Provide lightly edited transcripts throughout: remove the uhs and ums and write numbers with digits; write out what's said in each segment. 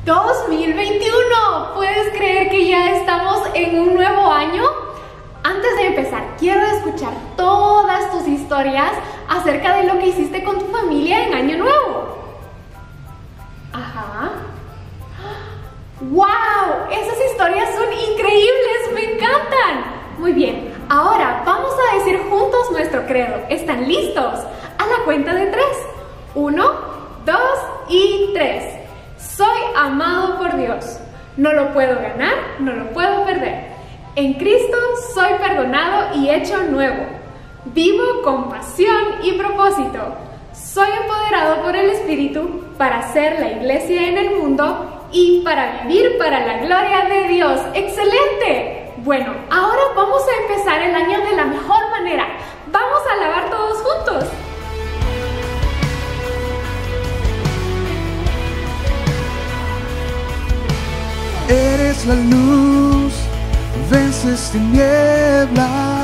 2021, ¿puedes creer que ya estamos en un nuevo año? Antes de empezar, quiero escuchar todas tus historias acerca de lo que hiciste con tu familia en Año Nuevo. Ajá. ¡Wow! Esas historias son increíbles, me encantan. Muy bien, ahora vamos a decir juntos nuestro credo. ¿Están listos? A la cuenta de 3. 1, 2 y 3. Soy amado por Dios. No lo puedo ganar, no lo puedo perder. En Cristo soy perdonado y hecho nuevo. Vivo con pasión y propósito. Soy empoderado por el Espíritu para ser la iglesia en el mundo y para vivir para la gloria de Dios. ¡Excelente! Bueno, ahora vamos a empezar el año de la mejor manera. Vamos a alabar todos juntos. Eres la luz, vences tinieblas,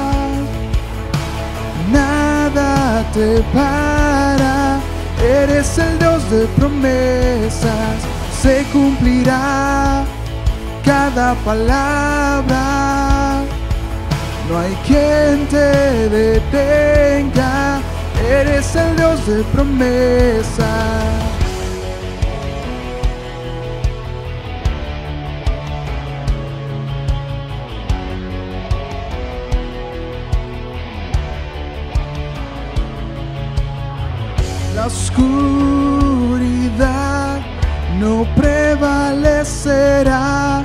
nada te para. Eres el Dios de promesas, se cumplirá cada palabra. No hay quien te detenga, eres el Dios de promesas. La oscuridad no prevalecerá.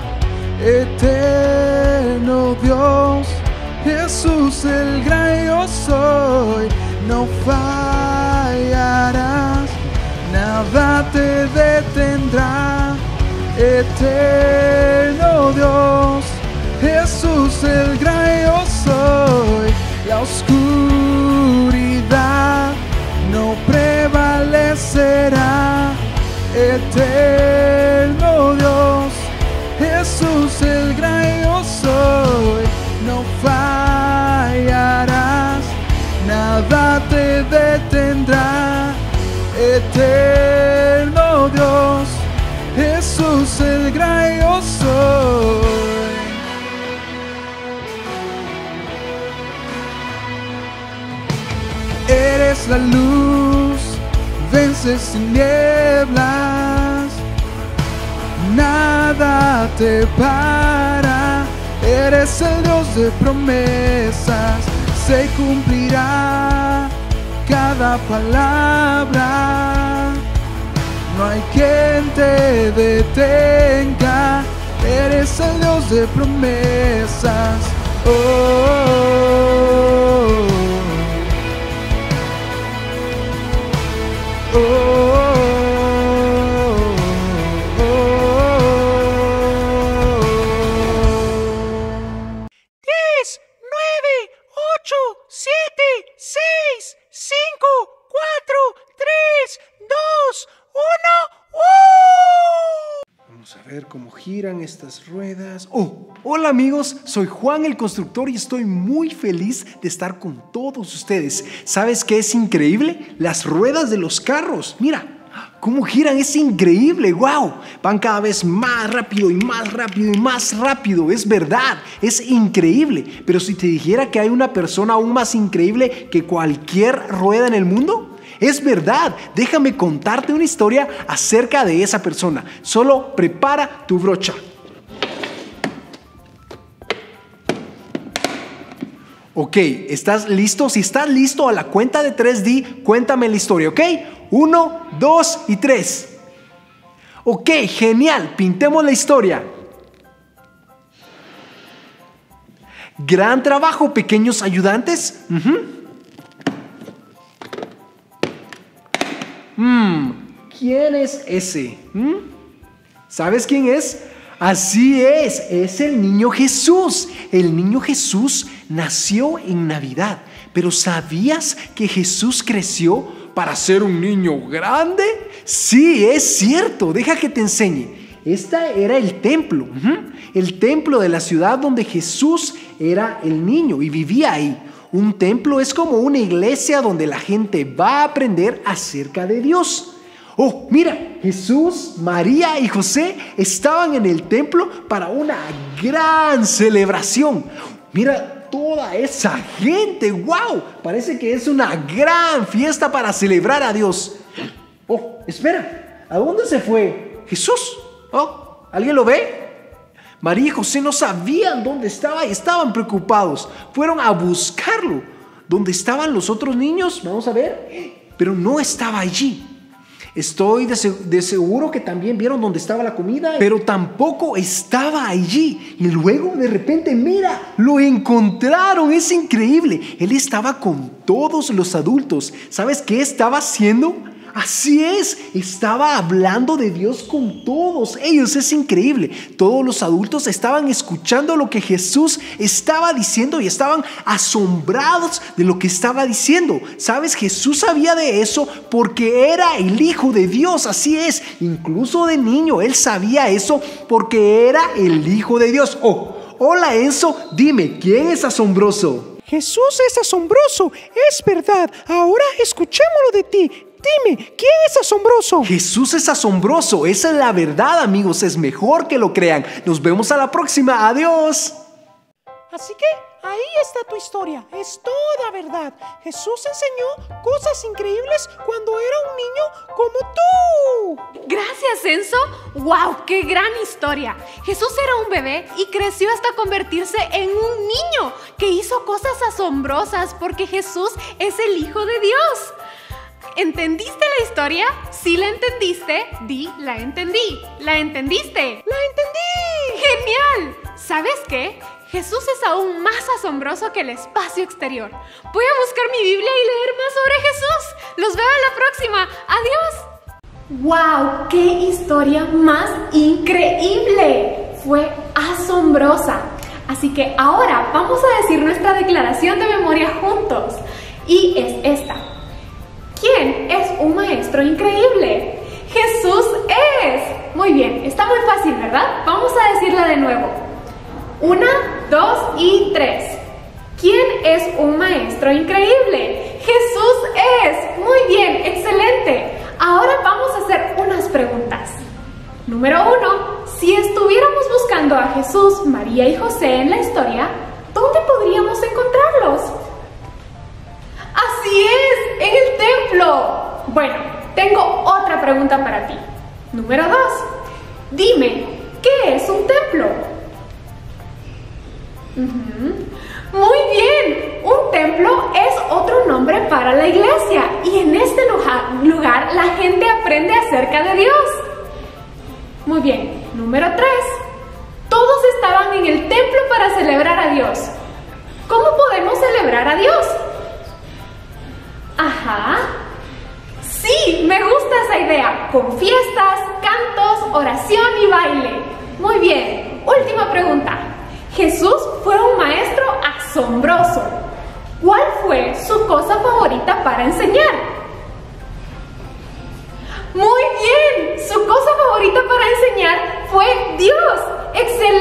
Eterno Dios, Jesús el gran yo soy, no fallarás, nada te detendrá. Eterno Dios, Jesús el gran yo soy, la oscuridad no prevalecerá. Eterno Dios, Jesús el gran yo soy, no fallarás, nada te detendrá. Eterno Dios, Jesús el gran yo soy. Eres la luz, vences tinieblas, nada te para. Eres el Dios de promesas, se cumplirá cada palabra. No hay quien te detenga, eres el Dios de promesas. Vamos a ver cómo giran estas ruedas. Hola amigos, soy Juan el constructor y estoy muy feliz de estar con todos ustedes. ¿Sabes qué es increíble? Las ruedas de los carros. Mira cómo giran, es increíble. ¡Wow! Van cada vez más rápido y más rápido y más rápido. Es verdad, es increíble. Pero si te dijera que hay una persona aún más increíble que cualquier rueda en el mundo, es verdad. Déjame contarte una historia acerca de esa persona. Solo prepara tu brocha. Ok, ¿estás listo? Si estás listo, a la cuenta de 3D, cuéntame la historia, ¿ok? 1, 2 y 3. Ok, genial, pintemos la historia. Gran trabajo, pequeños ayudantes. ¿Quién es ese? ¿Sabes quién es? Así es el niño Jesús. El niño Jesús nació en Navidad. Pero ¿sabías que Jesús creció para ser un niño grande? Sí, es cierto. Deja que te enseñe. Este era el templo. El templo de la ciudad donde Jesús era el niño y vivía ahí. Un templo es como una iglesia donde la gente va a aprender acerca de Dios. Oh, mira, Jesús, María y José estaban en el templo para una gran celebración. Mira toda esa gente, wow, parece que es una gran fiesta para celebrar a Dios. Oh, espera, ¿a dónde se fue Jesús? Oh, ¿alguien lo ve? María y José no sabían dónde estaba y estaban preocupados. Fueron a buscarlo. ¿Dónde estaban los otros niños? Vamos a ver. Pero no estaba allí. Estoy de seguro que también vieron dónde estaba la comida, pero tampoco estaba allí. Y luego de repente, mira, lo encontraron. Es increíble. Él estaba con todos los adultos. ¿Sabes qué estaba haciendo? Así es, estaba hablando de Dios con todos ellos. Es increíble. Todos los adultos estaban escuchando lo que Jesús estaba diciendo y estaban asombrados de lo que estaba diciendo. ¿Sabes? Jesús sabía de eso porque era el Hijo de Dios. Así es, incluso de niño él sabía eso porque era el Hijo de Dios. Oh, hola Enzo, dime, ¿quién es asombroso? Jesús es asombroso, es verdad. Ahora escuchémoslo de ti. Dime, ¿quién es asombroso? Jesús es asombroso, esa es la verdad, amigos, es mejor que lo crean. Nos vemos a la próxima, adiós. Así que ahí está tu historia, es toda verdad. Jesús enseñó cosas increíbles cuando era un niño como tú. Gracias, Enzo. ¡Wow! ¡Qué gran historia! Jesús era un bebé y creció hasta convertirse en un niño que hizo cosas asombrosas porque Jesús es el Hijo de Dios. ¿Entendiste la historia? Si la entendiste, di la entendí. ¿La entendiste? ¡La entendí! ¡Genial! ¿Sabes qué? Jesús es aún más asombroso que el espacio exterior. Voy a buscar mi Biblia y leer más sobre Jesús. Los veo en la próxima. ¡Adiós! ¡Wow! ¡Qué historia más increíble! Fue asombrosa. Así que ahora vamos a decir nuestra declaración de memoria juntos. Y es esta. ¿Quién es un maestro increíble? ¡Jesús es! Muy bien, está muy fácil, ¿verdad? Vamos a decirla de nuevo. 1, 2 y 3. ¿Quién es un maestro increíble? ¡Jesús es! Muy bien, excelente. Ahora vamos a hacer unas preguntas. Número 1. Si estuviéramos buscando a Jesús, María y José en la historia, ¿dónde podríamos encontrarlos? ¡Así es! ¡En el templo! Bueno, tengo otra pregunta para ti. Número 2. Dime, ¿qué es un templo? Muy bien, un templo es otro nombre para la iglesia y en este lugar la gente aprende acerca de Dios. Muy bien, número 3. Todos estaban en el templo para celebrar a Dios. ¿Cómo podemos celebrar a Dios? Ajá. Sí, me gusta esa idea. Con fiestas, cantos, oración y baile. Muy bien. Última pregunta. Jesús fue un maestro asombroso. ¿Cuál fue su cosa favorita para enseñar? Muy bien. Su cosa favorita para enseñar fue Dios. ¡Excelente!